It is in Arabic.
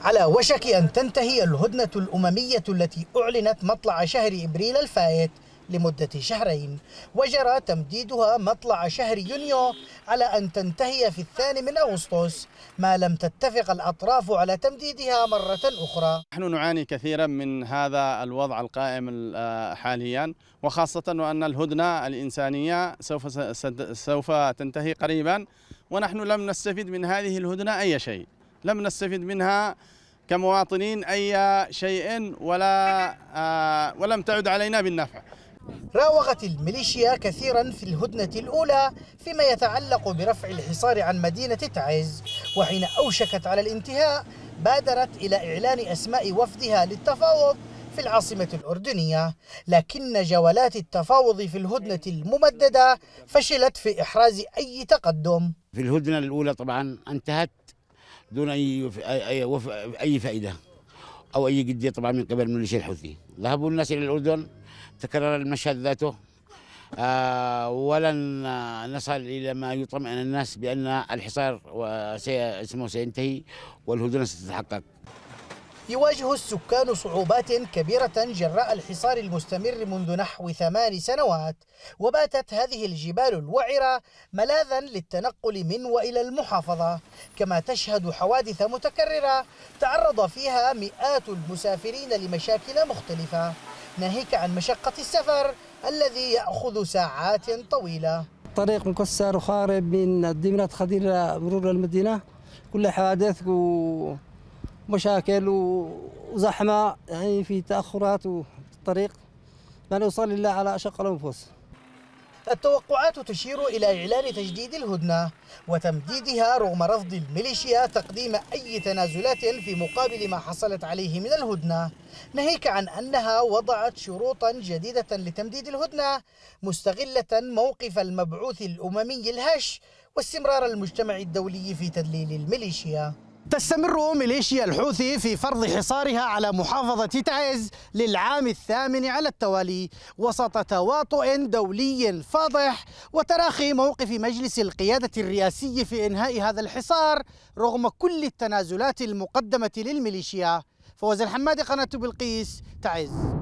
على وشك أن تنتهي الهدنة الأممية التي أعلنت مطلع شهر إبريل الفائت لمدة شهرين، وجرى تمديدها مطلع شهر يونيو على أن تنتهي في 2 أغسطس، ما لم تتفق الأطراف على تمديدها مرة أخرى. نحن نعاني كثيرا من هذا الوضع القائم حاليا، وخاصة وأن الهدنة الإنسانية سوف تنتهي قريبا، ونحن لم نستفد من هذه الهدنة أي شيء، لم نستفد منها كمواطنين أي شيء ولم تعد علينا بالنفع. راوغت الميليشيا كثيرا في الهدنة الأولى فيما يتعلق برفع الحصار عن مدينة تعز، وحين أوشكت على الانتهاء بادرت إلى إعلان أسماء وفدها للتفاوض في العاصمة الأردنية، لكن جولات التفاوض في الهدنة الممددة فشلت في إحراز أي تقدم. في الهدنة الأولى طبعا انتهت دون أي فائدة أو أي جدية طبعا من قبل ميليشيا الحوثي. ذهبوا الناس إلى الأردن، تكرر المشهد ذاته، ولن نصل إلى ما يطمئن الناس بأن الحصار سينتهي والهدنة ستتحقق. يواجه السكان صعوبات كبيرة جراء الحصار المستمر منذ نحو 8 سنوات، وباتت هذه الجبال الوعرة ملاذا للتنقل من وإلى المحافظة، كما تشهد حوادث متكررة تعرض فيها مئات المسافرين لمشاكل مختلفة، ناهيك عن مشقة السفر الذي يأخذ ساعات طويلة. الطريق مكسر وخارب من الدمنات خدير مرور المدينة، كل حوادث ومشاكل وزحمة، يعني في تأخرات والطريق ما نوصل إلا على أشق الأنفس. التوقعات تشير إلى إعلان تجديد الهدنة وتمديدها رغم رفض الميليشيا تقديم أي تنازلات في مقابل ما حصلت عليه من الهدنة، ناهيك عن أنها وضعت شروطا جديدة لتمديد الهدنة مستغلة موقف المبعوث الأممي الهش واستمرار المجتمع الدولي في تدليل الميليشيا. تستمر ميليشيا الحوثي في فرض حصارها على محافظة تعز للعام الثامن على التوالي وسط تواطؤ دولي فاضح وتراخي موقف مجلس القيادة الرئاسي في إنهاء هذا الحصار رغم كل التنازلات المقدمة للميليشيا. فوز الحمادي، قناة بلقيس، تعز.